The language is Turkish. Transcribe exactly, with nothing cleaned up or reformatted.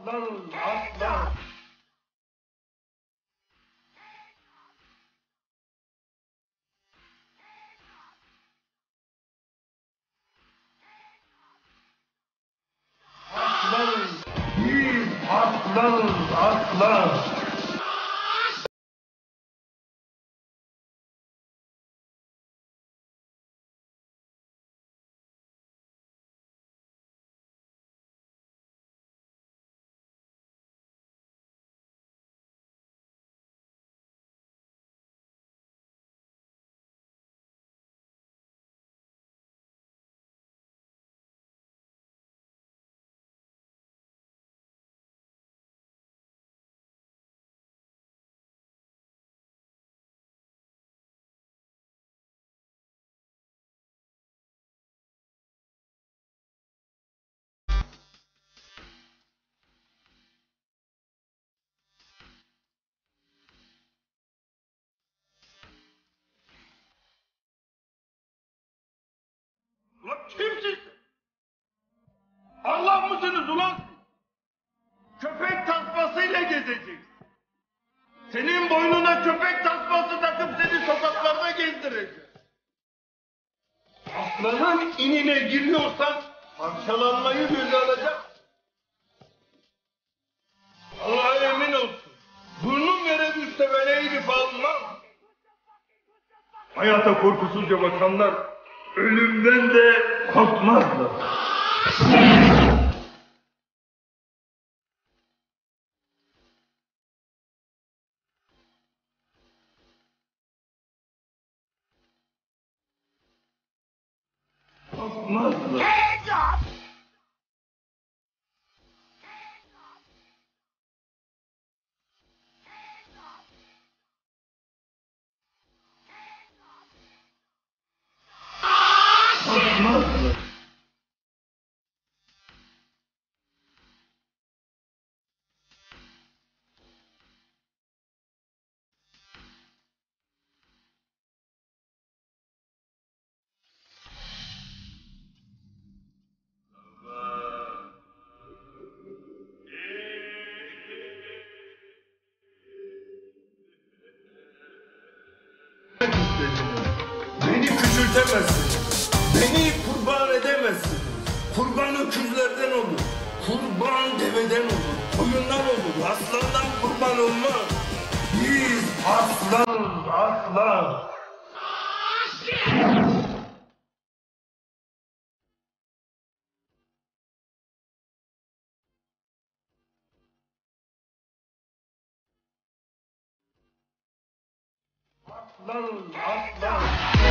Aslan, aslan. Aslan, biz aslanız, aslan. Ulan kimsin? Allah mısınız ulan? Köpek tasmasıyla gezeceksin. Senin boynuna köpek tasması takıp seni sokaklarda gezdireceğiz. Aslanın inine giriyorsan parçalanmayı göze alacak. Allah'a emin olsun. Burnum yere düşse ben eğilip almam. Hayata korkusuzca bakanlar ölümden de korkmazlar. Korkmazlar. Korkmazlar. Beni küçültemezsin. Beni kurban edemezsin. Kurban öküzlerden olur. Kurban deveden olur. Koyundan olur. Aslandan kurban olmaz. Biz aslanız, aslan. Aslanız, aslan.